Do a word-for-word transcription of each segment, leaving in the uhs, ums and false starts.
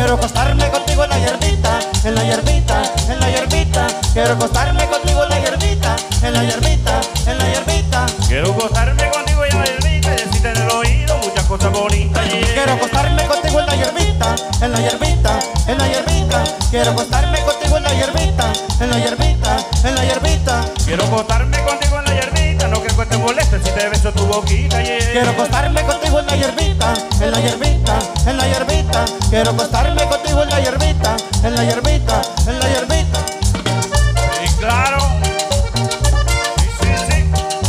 Quiero acostarme contigo en la hierbita, en la hierbita, en la hierbita. Quiero acostarme contigo en la hierbita, en la hierbita, en la hierbita. Quiero acostarme contigo en la hierbita y decirte en el oído muchas cosas bonitas. Yeah. Quiero acostarme contigo en la hierbita, en la hierbita, en la hierbita. Quiero acostarme contigo en la hierbita, en la hierbita, en la hierbita. Quiero acostarme contigo en la hierbita, no creo que te moleste si te beso tu boquita. Yeah. Quiero acostarme contigo en la hierbita, en la hierbita, en la hierbita. Quiero acostarme contigo en la hierbita, en la hierbita, en la hierbita. Sí, claro. Sí, sí, sí.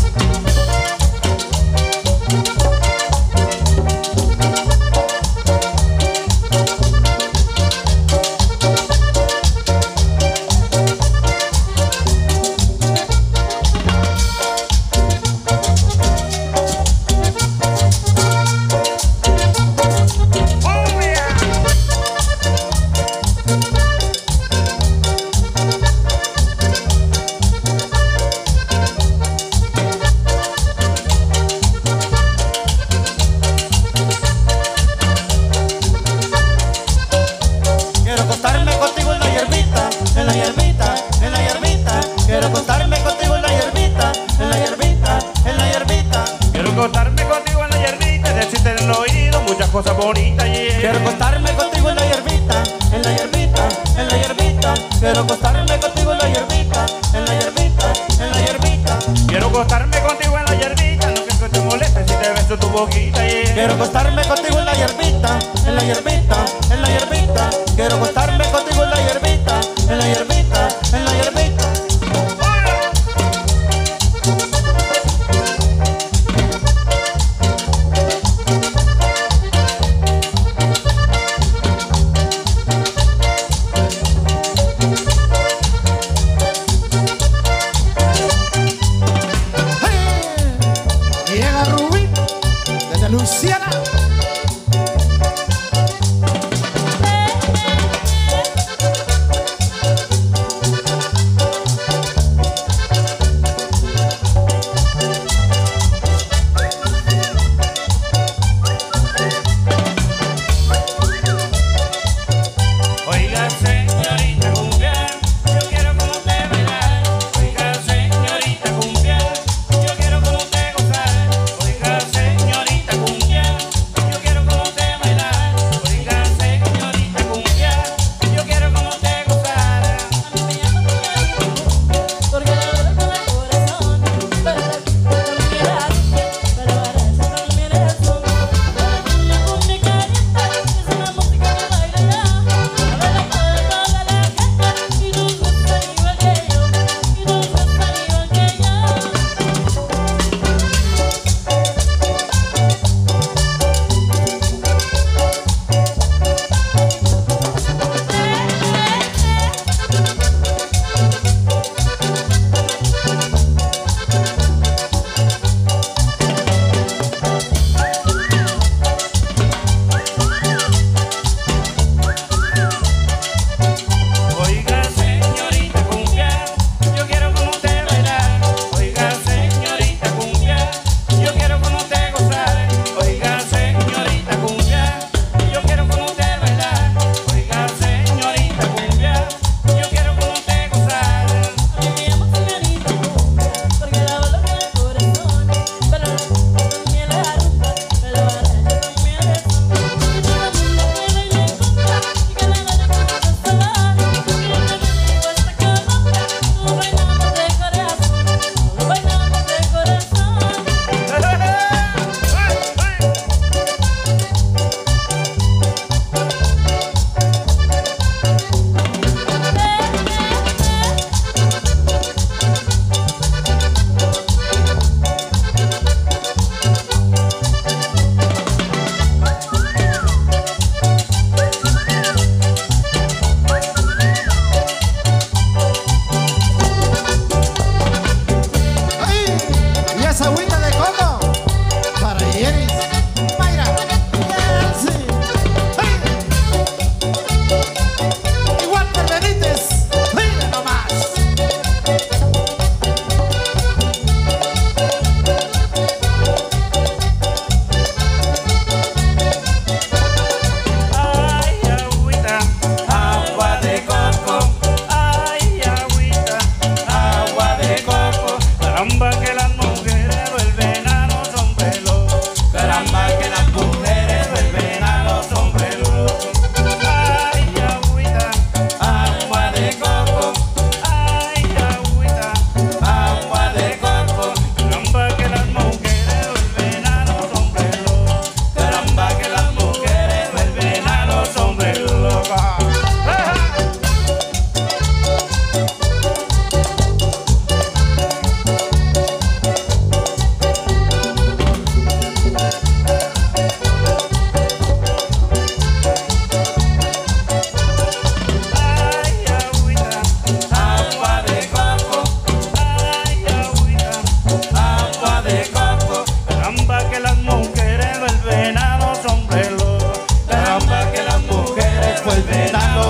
Quiero acostarme contigo en la hierbita, en la hierbita, en la hierbita. Quiero acostarme contigo en la hierbita, en la hierbita, en la hierbita. Quiero acostarme contigo en la hierbita y decirte en el oído muchas cosas bonitas. Yeah. Quiero acostarme contigo en la hierbita, en la hierbita, en la hierbita. Quiero acostarme contigo en la hierbita, en la hierbita, en la hierbita. Quiero acostarme contigo en la hierbita, no creo que te moleste si te beso tu boquita. Yeah. Quiero acostarme contigo en la hierbita, en la hierbita, en la hierbita. Quiero acostarme contigo en la hierbita, en la hierbita, en la hierbita. Llega Rubí desde Luciana.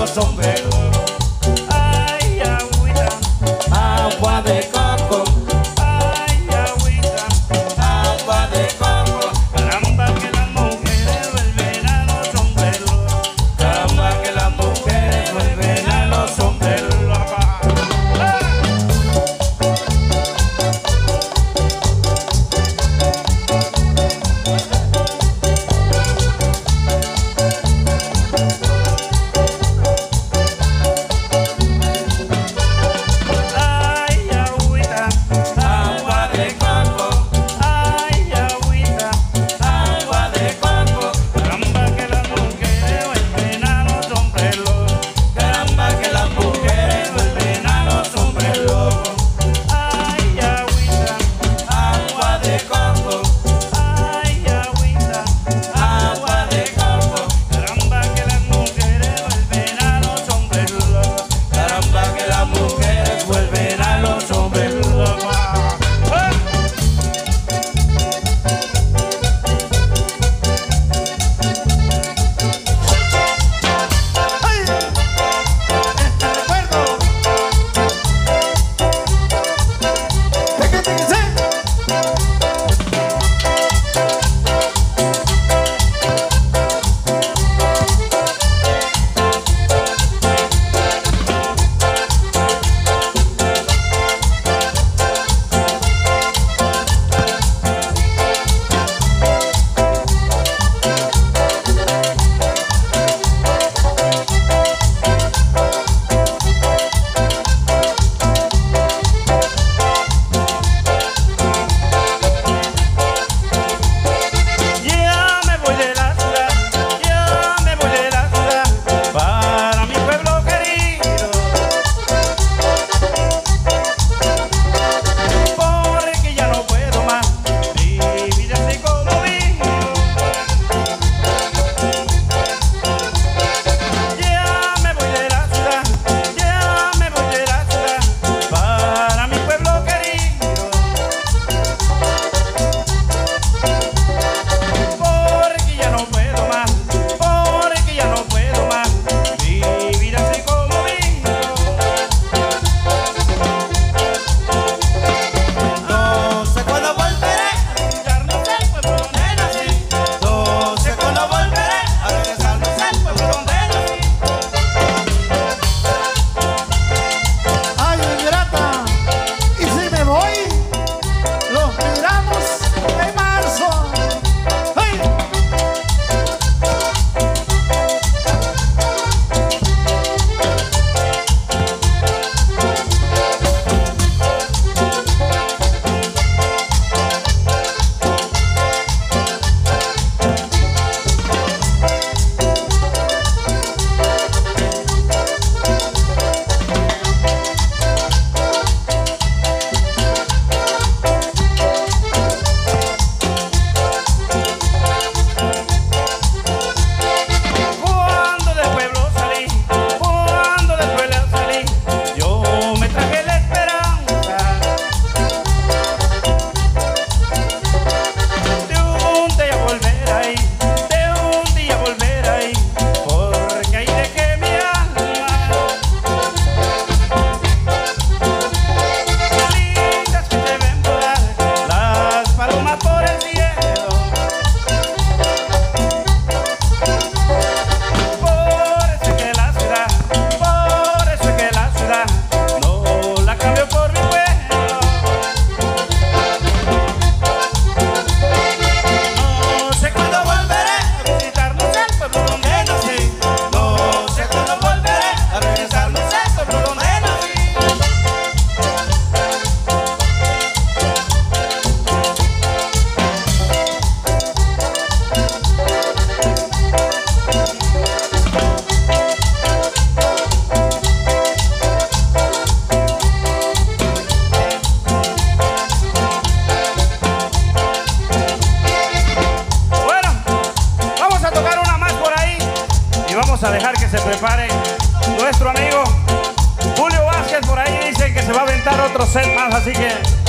los sombreros. Ay, agüita, Agua de coco, ay, agüita, agua de coco. caramba que las mujeres vuelven a los sombreros. Caramba que las mujeres vuelven a los sombreros. Ay, agüita, Agua de coco, ay, agüita, agua de coco. caramba que las mujeres vuelven a los sombreros. Caramba que las mujeres vuelven a los sombreros. Ay, agüita, Agua de coco, ay, agüita, agua de coco. caramba que las mujeres vuelven a los sombreros. Caramba que las mujeres vuelven a los sombreros. ¡Ay! ¡Este recuerdo! ¿De qué te dice? Ya me voy de la ciudad, ya me voy de la ciudad, para mi pueblo querido. Porque ya no puedo más vivir así como vivo. Ya me voy de la ciudad, ya me voy de la ciudad, para mi pueblo querido. Porque ya no puedo más, porque ya no puedo más vivir así como vivo. No sé cuándo volveré Ya no sé el pueblo donde a nací. No sé cuándo volveré a regresar. No sé el pueblo donde nací. Ay, ingrata, y si me voy, los miramos en marzo. ¡Ay! Cuando del pueblo salí, cuando del pueblo salí, yo me traje la esperanza de un día volver ahí, de un día volver ahí, porque ahí dejé mi alma. Lindas que se ven volar las palomas por el cielo. Por eso es que la ciudad, por eso es que la ciudad no la cambio por mi pueblo. No sé cuándo volveré a visitarnos el pueblo donde nací. No sé cuándo volveré a regresar. No sé el pueblo donde nací. Bueno, vamos a tocar una más por ahí y vamos a dejar que se prepare nuestro amigo Julio Vázquez. Por ahí dicen que se va a aventar otro set más, así que